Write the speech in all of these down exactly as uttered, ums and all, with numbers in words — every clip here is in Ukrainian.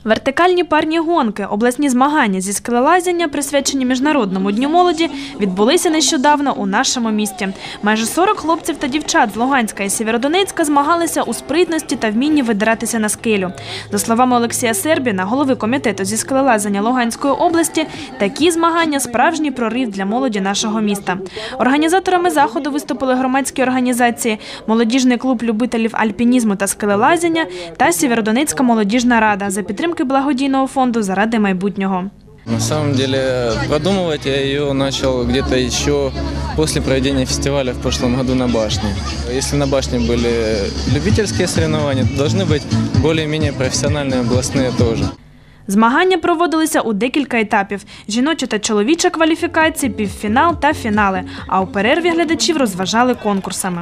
Вертикальні парні гонки, обласні змагання зі скелелазіння, присвячені Міжнародному дню молоді, відбулися нещодавно у нашому місті. Майже сорок хлопців та дівчат з Луганська і Сєвєродонецька змагалися у спритності та вмінні видиратися на скелю. За словами Олексія Сербіна, голови комітету зі скелелазіння Луганської області, такі змагання – справжній прорив для молоді нашого міста. Організаторами заходу виступили громадські організації «Молодіжний клуб любителів альпінізму та скелелазіння» та «Сєвєродонецька молодіжна рада» за підтримки благодійного фонду «Заради майбутнього». На самом деле, продумывать я ее начал где-то еще после проведения фестиваля в прошлом году на башне. Если на башне были любительские соревнования, то должны быть более-менее профессиональные областные тоже. Змагання проводилися у декілька етапів – жіноча та чоловіча кваліфікації, півфінал та фінали, а у перерві глядачів розважали конкурсами.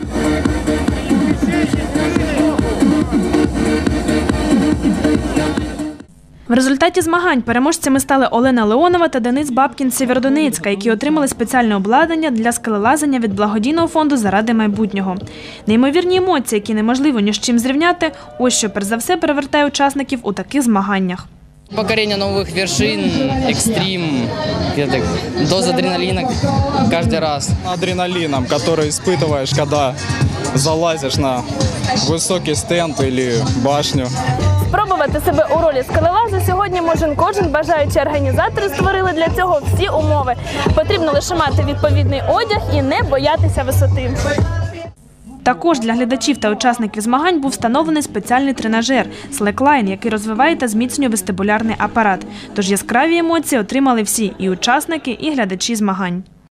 В результаті змагань переможцями стали Олена Леонова та Денис Бабкін з Сєвєродонецька, які отримали спеціальне обладнання для скелелазіння від благодійного фонду «Заради майбутнього». Неймовірні емоції, які неможливо ні з чим зрівняти, ось що перш за все перевертає учасників у таких змаганнях. Покорение новых вершин, экстрим, доза адреналина каждый раз. Адреналином, который испытываешь, когда залазишь на высокий стенд или башню. Спробувати себе у ролі скелелаза сьогодні може кожен бажаючий. Організатори створили для цього всі умови. Потрібно лише мати відповідний одяг і не боятися висоти. Також для глядачів та учасників змагань був встановлений спеціальний тренажер – слеклайн, який розвиває та зміцнює вестибулярний апарат. Тож яскраві емоції отримали всі – і учасники, і глядачі змагань.